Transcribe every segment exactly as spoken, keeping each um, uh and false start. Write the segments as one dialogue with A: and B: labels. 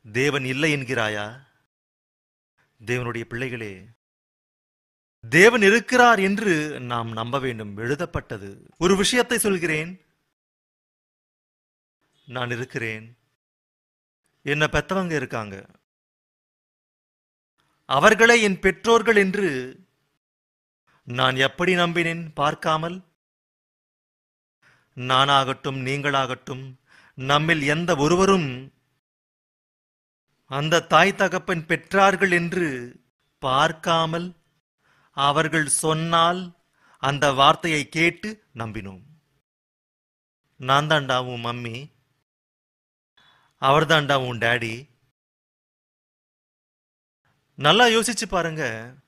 A: தேவன் இல்லை என்கிறாயா? தேவனுடைய பிள்ளைகளே, தேவன் இருக்கிறார் என்று நாம் நம்ப வேண்டும். எழுதப்பட்டது. ஒரு விஷயத்தை சொல்கிறேன். நான் இருக்கிறேன். என்ன பெத்தவங்க இருக்காங்க. அவர்களே என் பெற்றோர்கள் என்று நான் எப்படி நம்பினேன் பார்க்காமல்? நானாகட்டும் நீங்களாகட்டும் நம்மில் எந்த ஒருவரும் அந்த தாய் தகப்பன் பெற்றார்கள் என்று பார்க்காமல் அவர்கள் சொன்னால் அந்த வார்த்தையை கேட்டு நம்பினோம். நான் தாண்டா உன் மம்மி, அவர் தாண்டா உன் டாடி. நல்லா யோசிச்சு பாருங்க.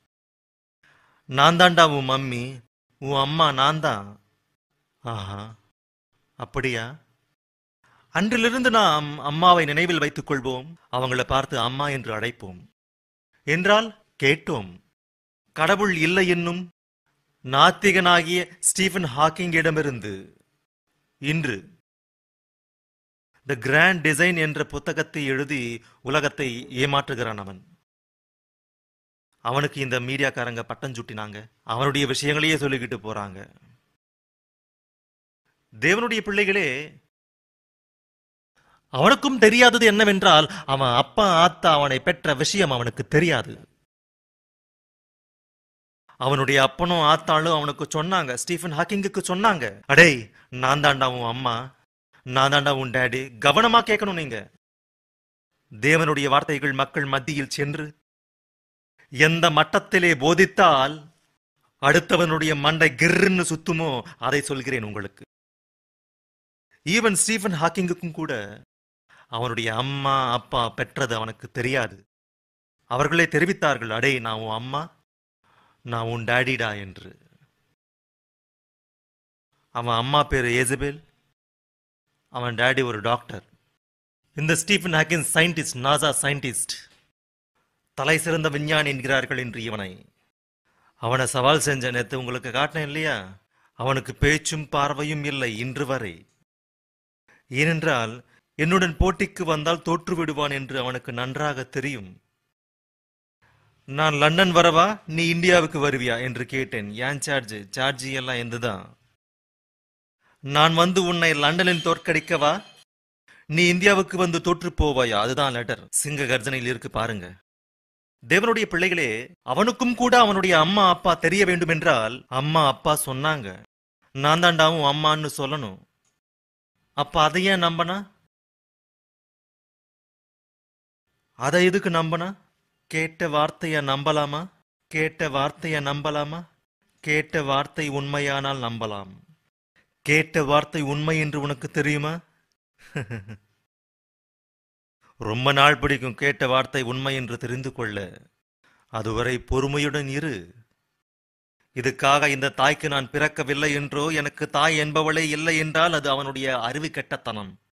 A: நான் தாண்டா உன் மம்மி, உன் அம்மா நான் தான். ஆஹா, அப்படியா? அன்றிலிருந்து நாம் அம்மாவை நினைவில் வைத்துக் கொள்வோம். அவங்கள பார்த்து அம்மா என்று அழைப்போம். என்றால் கேட்டோம். கடவுள் இல்லை என்னும் நாத்திகனாகிய ஸ்டீஃபன் ஹாக்கிங்கிடமிருந்து இன்று த கிராண்ட் டிசைன் என்ற புத்தகத்தை எழுதி உலகத்தை ஏமாற்றுகிறான் அவன். அவனுக்கு இந்த மீடியாக்காரங்க பட்டம் சுட்டினாங்க. அவனுடைய விஷயங்களையே சொல்லிக்கிட்டு போறாங்க. தேவனுடைய பிள்ளைகளே, அவனுக்கும் தெரியாதது என்னவென்றால் அவன் அப்பா ஆத்தா அவனை பெற்ற விஷயம் அவனுக்கு தெரியாது. அவனுடைய அப்பனும் ஆத்தாளும் அவனுக்கு சொன்னாங்க, ஸ்டீஃபன் ஹாக்கிங்குக்கு சொன்னாங்க, அடே நான் தாண்டா உன் அம்மா, நான் தாண்டா உன் டாடி. கவனமா கேட்கணும். நீங்க தேவனுடைய வார்த்தைகள் மக்கள் மத்தியில் சென்று எந்த மட்டத்திலே போதித்தால் அடுத்தவனுடைய மண்டை கிர்ன்னு சுத்துமோ அதை சொல்கிறேன் உங்களுக்கு. ஈவன் ஸ்டீஃபன் ஹாக்கிங்குக்கும் கூட அவனுடைய அம்மா அப்பா பெற்றது அவனுக்கு தெரியாது. அவர்களே தெரிவித்தார்கள், அடே நான் உன் அம்மா, நான் உன் டாடிடா என்று. அவன் அம்மா பேரு ஏசபெல், அவன் டாடி ஒரு டாக்டர். இந்த Stephen Hawkins scientist, NASA scientist, தலை சிறந்த விஞ்ஞானி என்கிறார்கள் என்று இவனை. அவனை சவால் செஞ்ச நேத்து உங்களுக்கு காட்டினேன் இல்லையா? அவனுக்கு பேச்சும் பார்வையும் இல்லை இன்று வரை. ஏனென்றால் என்னுடன் போட்டிக்கு வந்தால் தோற்று விடுவான் என்று அவனுக்கு நன்றாக தெரியும். நான் லண்டன் வரவா, நீ இந்தியாவுக்கு வருவியா என்று கேட்டேன். ஏன் சார்ஜ் சார்ஜி எல்லாம் எந்துதான். நான் வந்து உன்னை லண்டனில் தோற்கடிக்கவா, நீ இந்தியாவுக்கு வந்து தோற்று போவாயா? அதுதான் லெட்டர். சிங்க கர்ஜனையில் இருக்கு பாருங்க. தேவனுடைய பிள்ளைகளே, அவனுக்கும் கூட அவனுடைய அம்மா அப்பா தெரிய வேண்டும் என்றால் அம்மா அப்பா சொன்னாங்க, நான் தாண்டாவும் அம்மான்னு சொல்லணும். அப்ப அதை ஏன் நம்பனா? அதை எதுக்கு நம்பனா? கேட்ட வார்த்தைய நம்பலாமா? கேட்ட வார்த்தைய நம்பலாமா? கேட்ட வார்த்தை உண்மையானால் நம்பலாம். கேட்ட வார்த்தை உண்மை என்று உனக்கு தெரியுமா? ரொம்ப நாள் பிடிக்கும் கேட்ட வார்த்தை உண்மை என்று தெரிந்து கொள்ள. அதுவரை பொறுமையுடன் இரு. இதுக்காக இந்த தாய்க்கு நான் பிறக்கவில்லை என்றோ, எனக்கு தாய் என்பவளே இல்லை என்றால் அது அவனுடைய அறிவு கெட்டத்தனம்.